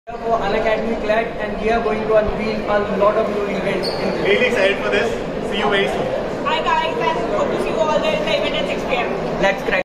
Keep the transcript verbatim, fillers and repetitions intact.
For Unacademy Clad, and we are going to unveil a lot of new events. Really excited for this. See you very soon. Hi guys, and hope to see you all there in the event at six p m Let's crack.